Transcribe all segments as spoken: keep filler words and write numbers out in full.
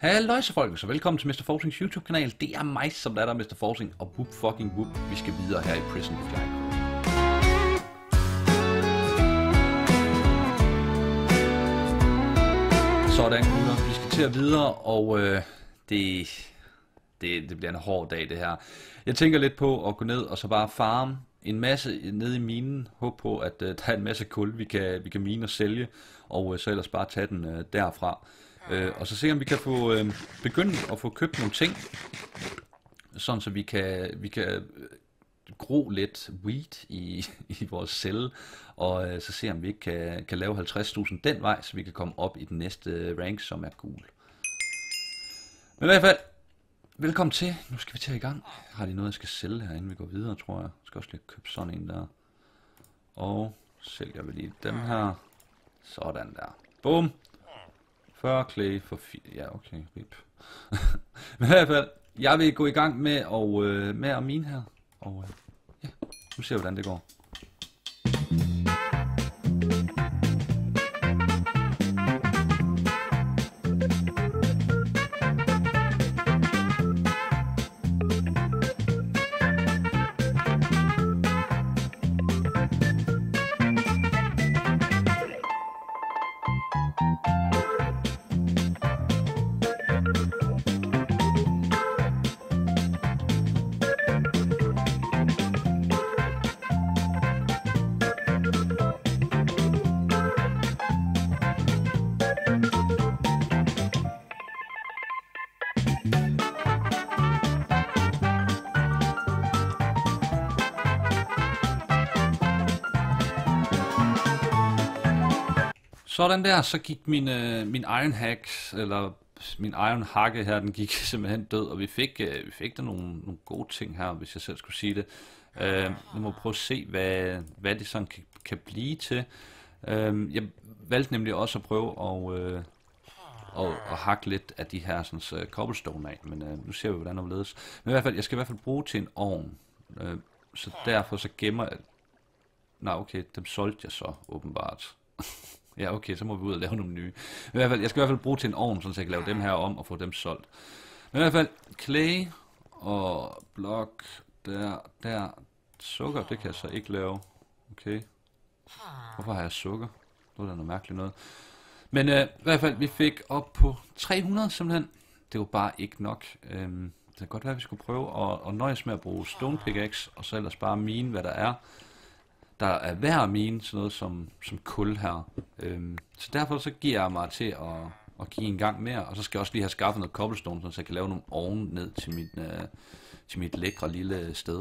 Halløj så folk, så velkommen til mister Forsings YouTube kanal. Det er mig, som der er der, mister Forsing, og whoop fucking whoop, vi skal videre her i Prison of Giant. Sådan gutter, vi skal til at videre, og øh, det, det, det bliver en hård dag det her. Jeg tænker lidt på at gå ned og så bare farme en masse ned i minen. Håb på at øh, der er en masse kul, vi kan, vi kan mine og sælge, og øh, så ellers bare tage den øh, derfra. Øh, og så se om vi kan få øh, begyndt at få købt nogle ting, sådan så vi kan, vi kan øh, gro lidt weed i, i vores celle, og øh, så se om vi ikke kan, kan lave halvtreds tusind den vej, så vi kan komme op i den næste rank, som er gul. Men i hvert fald, velkommen til. Nu skal vi til i gang. Har de noget, jeg skal sælge her, inden vi går videre, tror jeg. Jeg skal også lige købe sådan en der. Og sælger vi lige dem her. Sådan der. Boom. fyrre clay for fire. Ja, okay, rip. Men i hvert fald, jeg vil gå i gang med at, øh, med at mine her. Og øh, ja, nu ser vi, hvordan det går. Sådan der, så gik min, øh, min iron hacks, eller min iron hakke her, den gik simpelthen død, og vi fik, øh, vi fik der nogle, nogle gode ting her, hvis jeg selv skulle sige det. Øh, nu må prøve at se, hvad, hvad det sådan kan, kan blive til. Øh, jeg valgte nemlig også at prøve at, øh, at, at hakke lidt af de her sådan, uh, cobblestone af, men øh, nu ser vi, hvordan det ledes. Men i hvert fald, jeg skal i hvert fald bruge til en ovn, øh, så derfor så gemmer jeg... Nej, okay, dem solgte jeg så åbenbart. Ja, okay, så må vi ud og lave nogle nye. I hvert fald, jeg skal i hvert fald bruge til en ovn, så jeg kan lave dem her om og få dem solgt. Men i hvert fald, clay og blok, der, der. Sukker, det kan jeg så ikke lave. Okay. Hvorfor har jeg sukker? Det var da noget mærkeligt noget. Men øh, i hvert fald, vi fik op på tre hundrede simpelthen. Det var bare ikke nok. Øhm, det kan godt være, at vi skulle prøve at, at nøjes med at bruge stone pickaxe, og så ellers bare mine, hvad der er. Der er hver af mine, sådan noget som, som kul her. Øhm, så derfor så giver jeg mig til at, at give en gang mere, og så skal jeg også lige have skaffet noget cobblestone, så jeg kan lave nogle ovne ned til mit, øh, til mit lækre lille sted.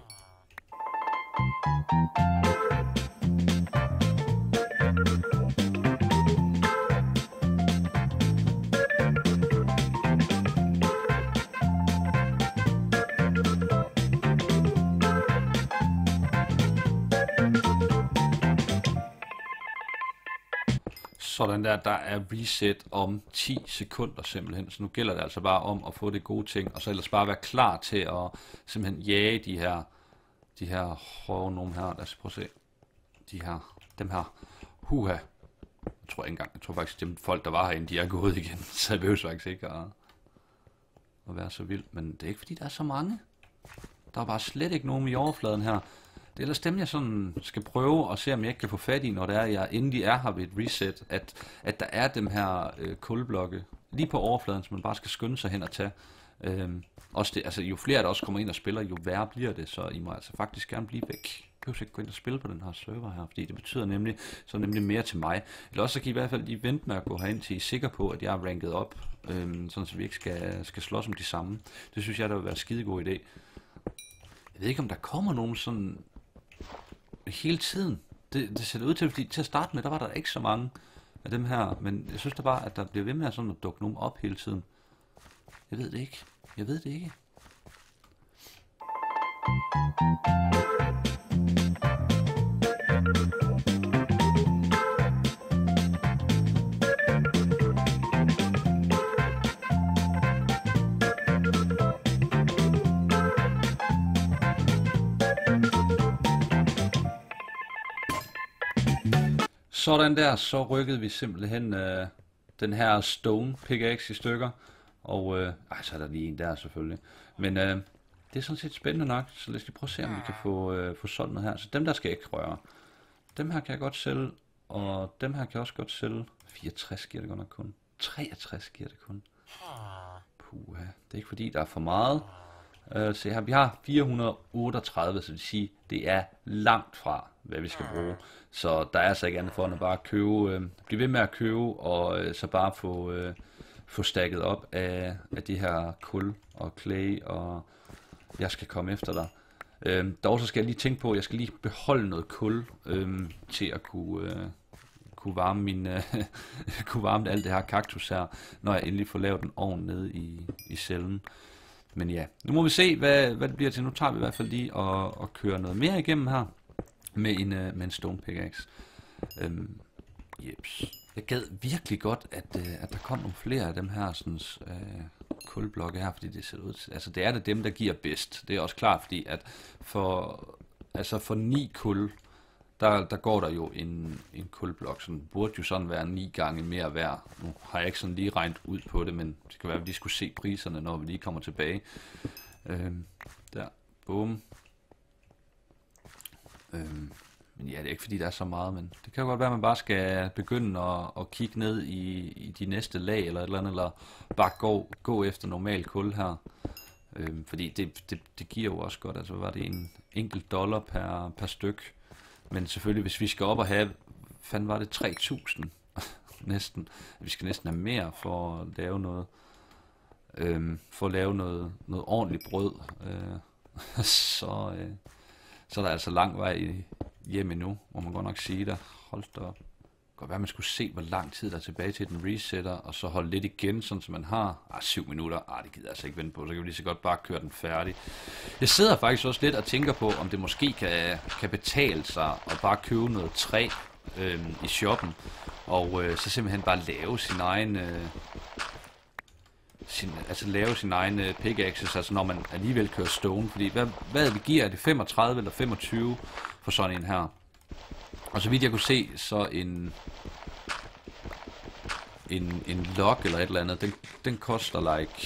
Sådan der, der er reset om ti sekunder simpelthen, så nu gælder det altså bare om at få det gode ting, og så ellers bare være klar til at simpelthen jage de her, de her hårde nogen her, lad os prøve at se, de her, dem her, huha, jeg tror ikke engang, jeg tror faktisk, at folk der var herinde, de er gået igen, så jeg behøver faktisk ikke at, at være så vild, men det er ikke fordi der er så mange, der er bare slet ikke nogen i overfladen her. Det er ellers dem, jeg sådan skal prøve at se, om jeg ikke kan få fat i, når det er, jeg endelig er her ved et reset, at, at der er dem her øh, kulblokke lige på overfladen, som man bare skal skynde sig hen og tage. Øhm, også det, altså, jo flere der også kommer ind og spiller, jo værre bliver det, så I må altså faktisk gerne blive væk. Jeg behøver ikke gå ind og spille på den her server her, fordi det betyder nemlig, så nemlig mere til mig. Eller også så kan I i hvert fald lige vente med at gå herind, til I er sikre på, at jeg er ranket op, øhm, sådan så vi ikke skal, skal slås om de samme. Det synes jeg, der vil være en skidegod idé. Jeg ved ikke, om der kommer nogen sådan... hele tiden. Det, det ser det ud til, fordi til at starte med, der var der ikke så mange af dem her, men jeg synes da bare, at der bliver ved med at, sådan at dukke nogen op hele tiden. Jeg ved det ikke. Jeg ved det ikke. Sådan der, så rykkede vi simpelthen øh, den her stone pickaxe i stykker. Og øh, ej, så er der lige en der selvfølgelig. Men øh, det er sådan set spændende nok, så lad os lige prøve at se, om vi kan få, øh, få solgt noget her. Så dem der skal jeg ikke røre. Dem her kan jeg godt sælge, og dem her kan jeg også godt sælge. fireogtres giver det godt nok kun. treogtres giver det kun. Puha, det er ikke fordi, der er for meget. Uh, se her, vi har fire hundrede og otteogtredive, så det vil sige, det er langt fra, hvad vi skal bruge. Så der er altså ikke andet for, end at bare købe, uh, blive ved med at købe, og uh, så bare få, uh, få stakket op af, af de her kul og clay, og jeg skal komme efter dig. Uh, dog så skal jeg lige tænke på, at jeg skal lige beholde noget kul uh, til at kunne... Uh, kunne varme min øh, kunne varme alt det her kaktus her, når jeg endelig får lavet en ovn nede i, i cellen. Men ja, nu må vi se, hvad, hvad det bliver til. Nu tager vi i hvert fald lige og, og kører noget mere igennem her med en, øh, med en stone pickaxe. Øhm, jeps. Jeg gad virkelig godt, at, øh, at der kom nogle flere af dem her sådan, øh, kulblokke her, fordi det ser ud til, altså det er det dem, der giver bedst. Det er også klart, fordi at for, altså for ni kul, Der, der går der jo en, en kulblok, så den burde jo sådan være ni gange mere værd. Nu har jeg ikke sådan lige regnet ud på det, men det kan være, at vi lige skulle se priserne, når vi lige kommer tilbage. Øhm, der, bum. Øhm, men ja, det er ikke fordi, der er så meget, men det kan jo godt være, at man bare skal begynde at, at kigge ned i, i de næste lag, eller et eller andet, eller bare gå, gå efter normal kul her. Øhm, fordi det, det, det giver jo også godt, altså var det en enkelt dollar per, per styk. Men selvfølgelig, hvis vi skal op og have, fanden var det tre tusind næsten. Vi skal næsten have mere for at lave noget, øhm, for at lave noget, noget ordentligt brød. Øh, så, øh, så er der altså lang vej hjem endnu, må man godt nok sige der. Hold da op. Godt være, man skulle se, hvor lang tid der er tilbage til den resetter, og så holde lidt igen, sådan som man har. Ah, syv minutter. Ah, det gider jeg altså ikke vente på, så kan vi lige så godt bare køre den færdig. Jeg sidder faktisk også lidt og tænker på, om det måske kan, kan betale sig at bare købe noget træ øh, i shoppen, og øh, så simpelthen bare lave sin egen... Øh, sin, altså lave sin egen øh, pickaxes, altså når man alligevel kører stone, fordi hvad, hvad det giver, er det femogtredive eller femogtyve for sådan en her? Og så vidt jeg kunne se, så en en, en log eller et eller andet, den, den koster like,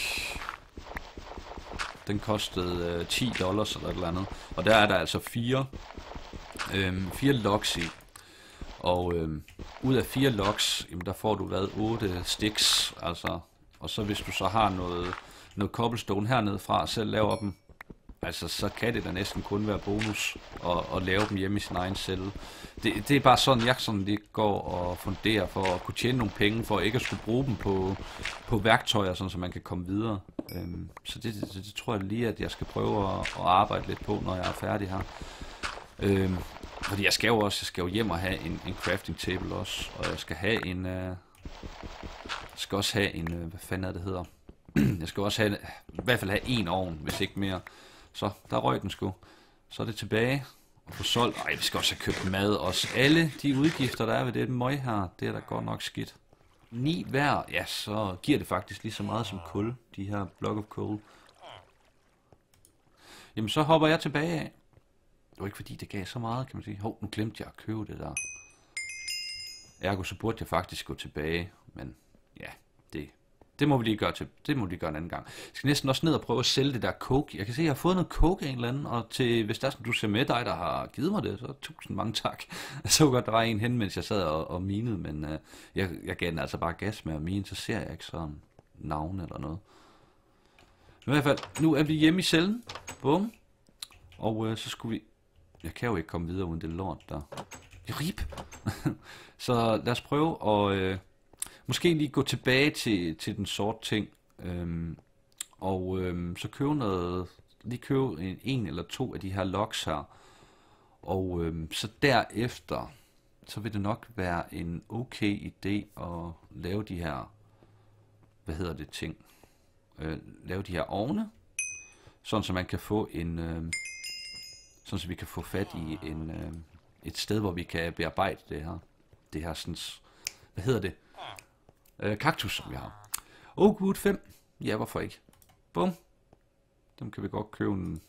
den kostede øh, ti dollars eller et eller andet, og der er der altså fire, øh, fire logs i, og øh, ud af fire logs, jamen der får du hvad, otte sticks, altså, og så hvis du så har noget, noget cobblestone hernede fra, selv laver dem, altså så kan det da næsten kun være bonus at, at lave dem hjemme i sin egen celle. Det, det er bare sådan, jeg sådan lige går og funderer for at kunne tjene nogle penge, for ikke at skulle bruge dem på, på værktøjer, sådan så man kan komme videre. Øhm, så det, det, det tror jeg lige, at jeg skal prøve at, at arbejde lidt på, når jeg er færdig her. Øhm, fordi jeg skal jo også, jeg skal jo hjem og have en, en crafting table også, og jeg skal have en, uh, jeg skal også have en, uh, hvad fanden er det hedder? Jeg skal også have, i hvert fald have en ovn, hvis ikke mere. Så der røg den sgu. Så er det tilbage og få solgt. Ej, vi skal også have købt mad også. Alle de udgifter, der er ved det møg her, det er da godt nok skidt. ni hver, ja, så giver det faktisk lige så meget som kul, de her block of coal. Jamen, så hopper jeg tilbage af. Det var ikke fordi, det gav så meget, kan man sige. Hov, nu glemte jeg at købe det der. Ergo, så burde jeg faktisk gå tilbage, men ja, det... Det må vi lige gøre til. Det må vi lige gøre en anden gang. Jeg skal næsten også ned og prøve at sælge det der coke. Jeg kan se, at jeg har fået noget coke af en eller anden, og til, hvis der er sådan, du ser med dig, der har givet mig det, så tusind mange tak. Jeg så godt, der var en hen, mens jeg sad og, og minede, men uh, jeg, jeg gav den altså bare gas med at mine, så ser jeg ikke sådan navn eller noget. Men i hvert fald, nu er vi hjemme i cellen. Bum. Og uh, så skulle vi... Jeg kan jo ikke komme videre uden det lort der. Rip! Så lad os prøve at... Uh, Måske lige gå tilbage til, til den sorte ting, øhm, og øhm, så købe noget, lige købe en, en eller to af de her logs her, og øhm, så derefter, så vil det nok være en okay idé at lave de her, hvad hedder det ting, øh, lave de her ovne, sådan så man kan få en, øh, sådan så vi kan få fat i en, øh, et sted, hvor vi kan bearbejde det her, det her sådan, hvad hedder det? Øh, kaktus, som vi har. Oak wood fem. Ja, hvorfor ikke? Bum. Dem kan vi godt købe en...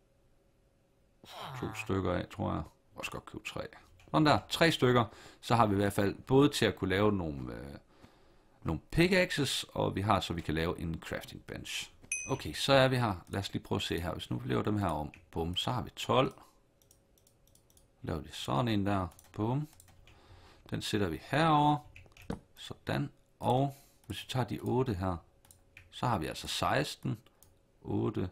to stykker af, tror jeg. Også godt købe tre. Sådan der. Tre stykker. Så har vi i hvert fald både til at kunne lave nogle... Øh, nogle pickaxes, og vi har så vi kan lave en crafting bench. Okay, så er vi her. Lad os lige prøve at se her. Hvis nu vi laver dem her om, bum, så har vi tolv. Laver vi sådan en der, bum. Den sætter vi herover. Sådan. Og hvis vi tager de otte her, så har vi altså seksten, otte.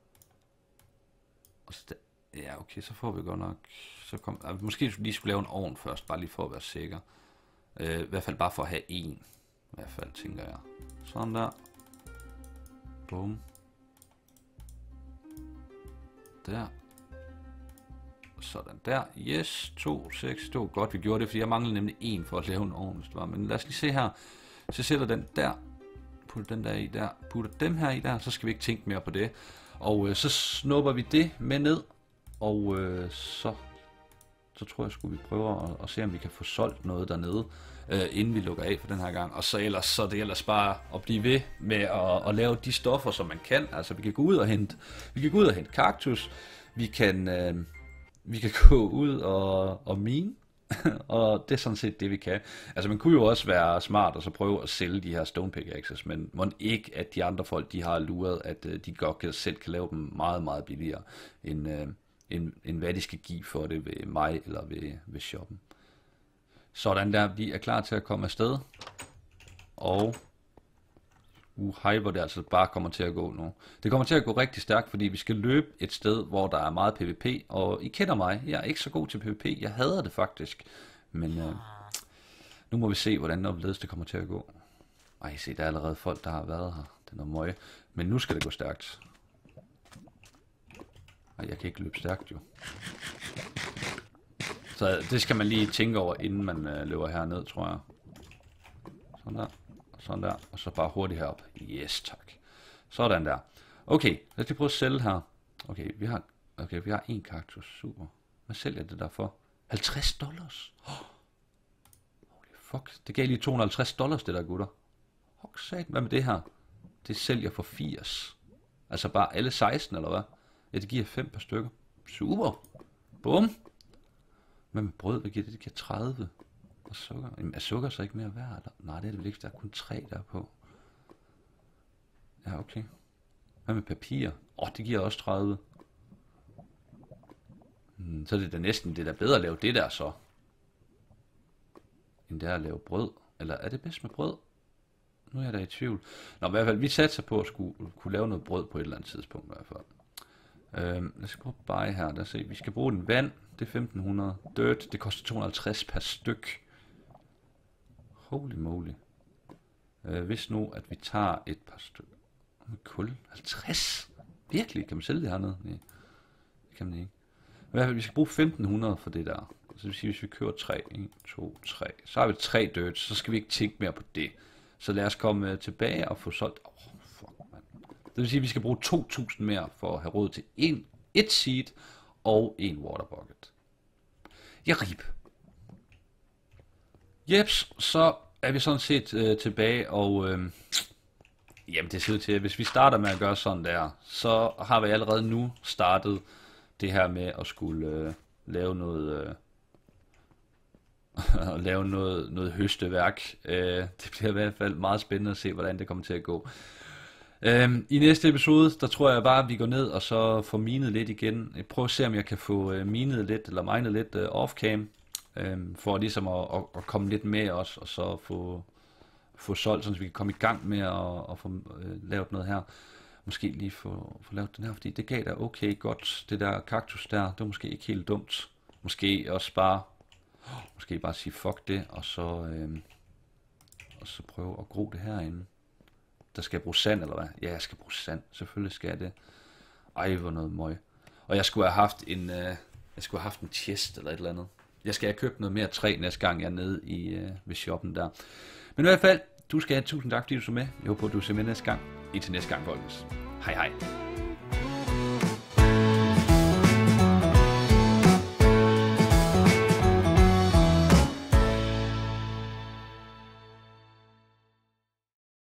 Og så ja, okay, så får vi godt nok. Så kom, altså, måske lige skulle lave en ovn først, bare lige for at være sikker. Øh, I hvert fald bare for at have en. I hvert fald, tænker jeg. Sådan der. Bum. Der. Sådan der. Yes, to, seks. Det var godt, vi gjorde det, fordi jeg manglede nemlig en for at lave en ovn, hvis det var. Men lad os lige se her. Så jeg sætter den der. Putter den der i der. Putter dem her i der. Så skal vi ikke tænke mere på det. Og øh, så snupper vi det med ned. Og øh, så, så tror jeg, skulle vi prøve at, at se, om vi kan få solgt noget dernede, øh, inden vi lukker af for den her gang. Og så ellers, så er det ellers bare at blive ved med at, at lave de stoffer, som man kan. Altså, vi kan gå ud og hente, vi kan gå ud og hente kaktus. Vi kan, øh, vi kan gå ud og, og mine. Og det er sådan set det, vi kan. Altså, man kunne jo også være smart og så prøve at sælge de her stone pickaxes, men må ikke, at de andre folk, de har luret, at øh, de godt kan, selv kan lave dem meget, meget billigere, end, øh, end, end hvad de skal give for det ved mig eller ved, ved shoppen. Sådan der, de er klar til at komme afsted. Og uh, hej, hvor det altså bare kommer til at gå nu. Det kommer til at gå rigtig stærkt, fordi vi skal løbe et sted, hvor der er meget PvP. Og I kender mig, jeg er ikke så god til PvP. Jeg hader det faktisk. Men øh, nu må vi se, hvordan opledes det kommer til at gå. Ej, se, der er allerede folk, der har været her. Det er noget møje. Men nu skal det gå stærkt. Ej, jeg kan ikke løbe stærkt jo. Så det skal man lige tænke over, inden man øh, løber herned, tror jeg. Sådan der. Sådan der, og så bare hurtigt herop. Yes, tak. Sådan der. Okay, lad os lige prøve at sælge her. Okay, vi har, okay, vi har en kaktus. Super. Hvad sælger det der for? halvtreds dollars. Oh. Holy fuck. Det gav lige to hundrede og halvtreds dollars, det der, gutter. Fuck sat. Hvad med det her? Det sælger for firs. Altså bare alle seksten, eller hvad? Ja, det giver fem per stykker. Super. Bum. Hvad med brød? Hvad giver det? Det giver tredive. Og sukker. Jamen, er sukker så ikke mere værd? Eller? Nej, det er det vel ikke. Der er kun tre der på. Ja, okay. Hvad med papir? Åh, oh, det giver også tredive. Hmm, så er det da næsten det der bedre at lave det der så. End det at lave brød. Eller er det bedst med brød? Nu er jeg da i tvivl. Nå, i hvert fald, vi satser på at skulle kunne lave noget brød på et eller andet tidspunkt i hvert fald. Øhm, lad os prøve at buy her. Der se, vi skal bruge den vand. Det er femten hundrede. Dirt, det koster to hundrede og halvtreds per styk. Holy moly. Øh, hvis nu, at vi tager et par stykker. Kul. halvtreds? Virkelig? Kan man sælge det hernede? Nej. Det kan man ikke. I hvert fald, vi skal bruge femten hundrede for det der. Så det vil sige, hvis vi kører tre, en, to, tre. Så har vi tre dirt, så skal vi ikke tænke mere på det. Så lad os komme uh, tilbage og få solgt. Åh, oh, fuck, man. Det vil sige, at vi skal bruge to tusind mere for at have råd til en, et seed og en water bucket. Jeg rip. Jeps, så er vi sådan set øh, tilbage, og øh, jamen det ser ud til, at hvis vi starter med at gøre sådan der, så har vi allerede nu startet det her med at skulle øh, lave noget øh, lave noget, noget høsteværk. Øh, det bliver i hvert fald meget spændende at se, hvordan det kommer til at gå. Øh, I næste episode, der tror jeg bare, at vi går ned og så får minet lidt igen. Jeg prøver at se, om jeg kan få øh, minet lidt, eller minet lidt øh, off-cam. Øhm, for ligesom at, at, at komme lidt med os, og så få, få solgt, så vi kan komme i gang med at, at få øh, lavet noget her. Måske lige få, få lavet den her, fordi det gav da okay godt, det der kaktus der, det var måske ikke helt dumt. Måske også bare, måske bare sige fuck det, og så, øh, og så prøve at gro det herinde. Der skal jeg bruge sand, eller hvad? Ja, jeg skal bruge sand, selvfølgelig skal jeg det. Ej, hvor noget møg. Og jeg skulle have haft en, øh, jeg skulle have haft en chest, eller et eller andet. Jeg skal have købt noget mere træ næste gang, jeg er nede i, øh, ved shoppen der. Men i hvert fald, du skal have tusind tak, fordi du så med. Jeg håber, du ser med næste gang. Indtil næste gang, folkens. Hej hej.